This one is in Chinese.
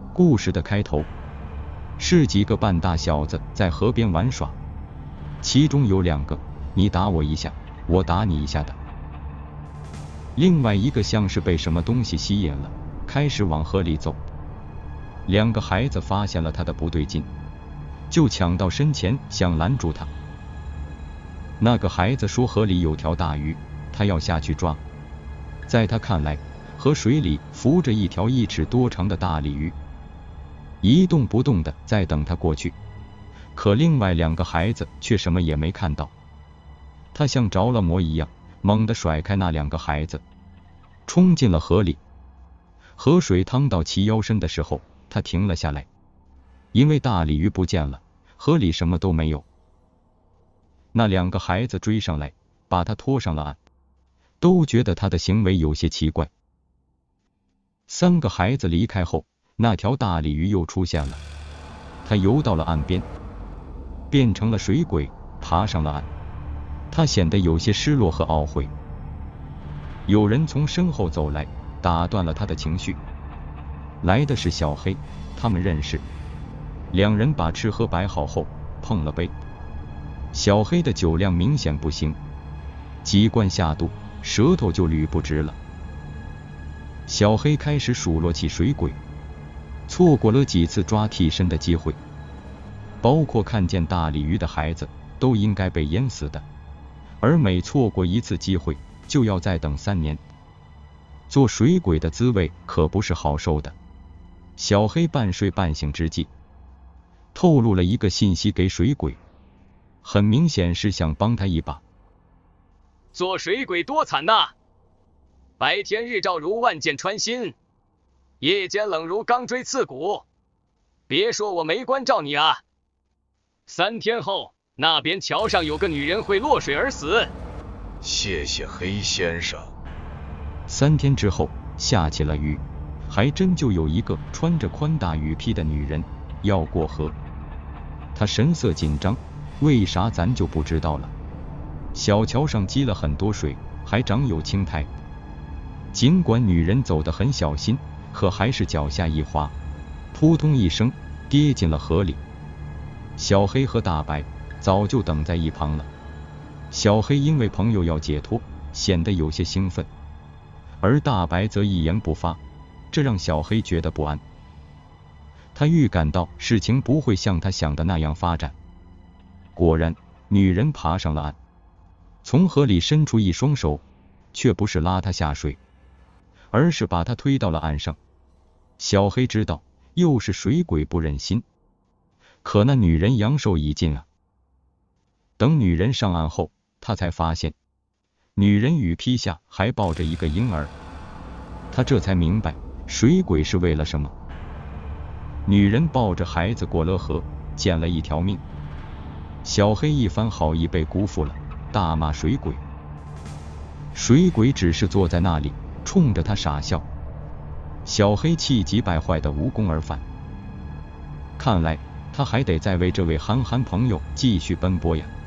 故事的开头是几个半大小子在河边玩耍，其中有2个你打我一下，我打你一下的，另外一个像是被什么东西吸引了，开始往河里走。2个孩子发现了他的不对劲，就抢到身前想拦住他。那个孩子说河里有条大鱼，他要下去抓。在他看来，河水里浮着一条1尺多长的大鲤鱼，一动不动的在等他过去。可另外2个孩子却什么也没看到。他像着了魔一样，猛地甩开那2个孩子，冲进了河里。河水淌到齐腰深的时候，他停了下来，因为大鲤鱼不见了，河里什么都没有。那2个孩子追上来，把他拖上了岸，都觉得他的行为有些奇怪。3个孩子离开后，那条大鲤鱼又出现了，他游到了岸边，变成了水鬼，爬上了岸。他显得有些失落和懊悔。有人从身后走来，打断了他的情绪。来的是小黑，他们认识。2人把吃喝摆好后，碰了杯。小黑的酒量明显不行，几罐下肚，舌头就捋不直了。小黑开始数落起水鬼，错过了几次抓替身的机会，包括看见大鲤鱼的孩子都应该被淹死的，而每错过1次机会，就要再等3年。做水鬼的滋味可不是好受的。小黑半睡半醒之际，透露了一个信息给水鬼，很明显是想帮他一把。 做水鬼多惨呐！白天日照如万箭穿心，夜间冷如钢锥刺骨。别说我没关照你啊！3天后，那边桥上有个女人会落水而死。 谢谢黑先生。 3天之后，下起了雨，还真就有一个穿着宽大雨披的女人要过河。她神色紧张，为啥咱就不知道了。小桥上积了很多水，还长有青苔。尽管女人走得很小心，可还是脚下一滑，扑通一声跌进了河里。小黑和大白早就等在一旁了。小黑因为朋友要解脱，显得有些兴奋，而大白则一言不发，这让小黑觉得不安。他预感到事情不会像他想的那样发展。果然，女人爬上了岸，从河里伸出一双手，却不是拉他下水，而是把他推到了岸上。小黑知道又是水鬼不忍心，可那女人阳寿已尽啊。等女人上岸后，他才发现女人雨披下还抱着一个婴儿。他这才明白水鬼是为了什么。女人抱着孩子过了河，捡了一条命。小黑一番好意被辜负了，大骂水鬼。水鬼只是坐在那里，冲着他傻笑。小黑气急败坏的无功而返。看来他还得再为这位憨憨朋友继续奔波呀。